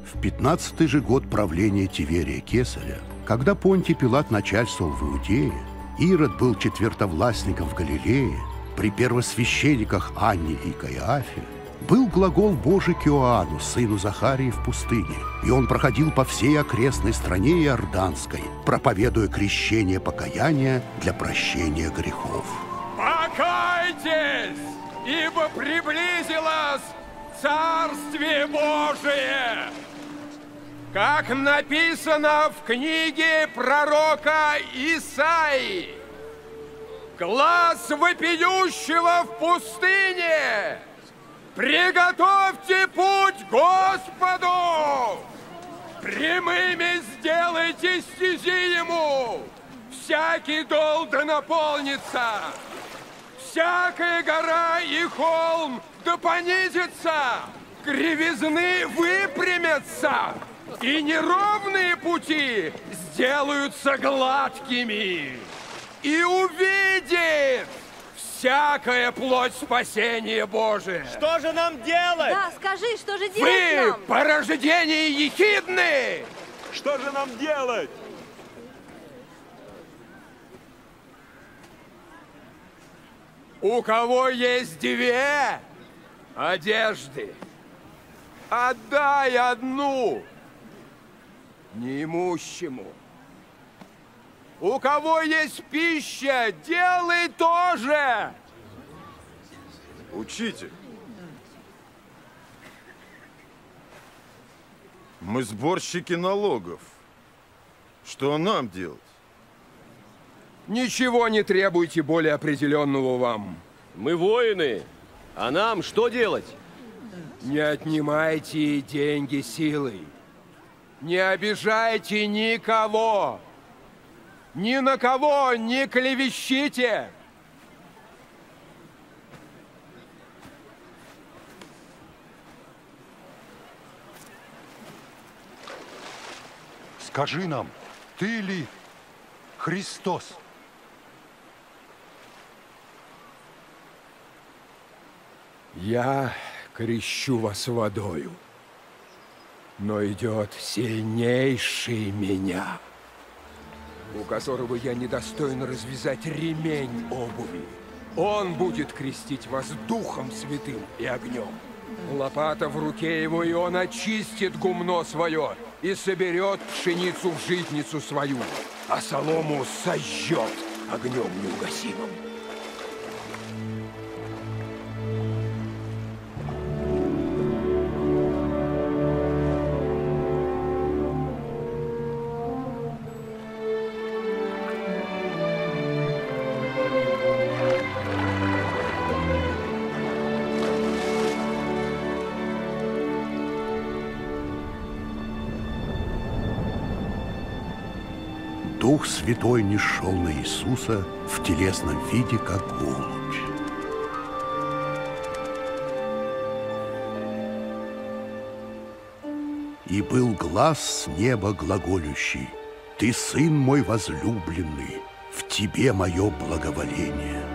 В 15-й же год правления Тиверия Кесаря, когда Понтий Пилат начальствовал в Иудее, Ирод был четвертовластником в Галилее, при первосвященниках Анне и Каиафе, был глагол Божий к Иоанну, сыну Захарии, в пустыне, и он проходил по всей окрестной стране Иорданской, проповедуя крещение покаяния для прощения грехов. Покайтесь, ибо приблизилось Царствие Божие! Как написано в книге пророка Исаии: «Глас вопиющего в пустыне! Приготовьте путь Господу! Прямыми сделайте стези Ему! Всякий дол да наполнится! Всякая гора и холм да понизится! Кривизны выпрямятся! И неровные пути сделаются гладкими! И увидит всякая плоть спасения Божие!» Что же нам делать? Да, скажи, что же делать Вы, нам? по рождении ехидны! Что же нам делать? У кого есть две одежды, отдай одну неимущему. У кого есть пища, делай то же. Учитель, мы сборщики налогов. Что нам делать? Ничего не требуйте более определенного вам. Мы воины, а нам что делать? Не отнимайте деньги силой. Не обижайте никого. Ни на кого не клевещите. Скажи нам, ты ли Христос? Я крещу вас водою, но идет сильнейший меня, у которого я недостоин развязать ремень обуви. Он будет крестить вас Духом Святым и огнем. Лопата в руке его, и он очистит гумно свое и соберет пшеницу в житницу свою, а солому сожжет огнем неугасимым. Дух Святой нишел на Иисуса в телесном виде, как голубь. И был глас с неба глаголющий: «Ты, Сын мой возлюбленный, в Тебе мое благоволение».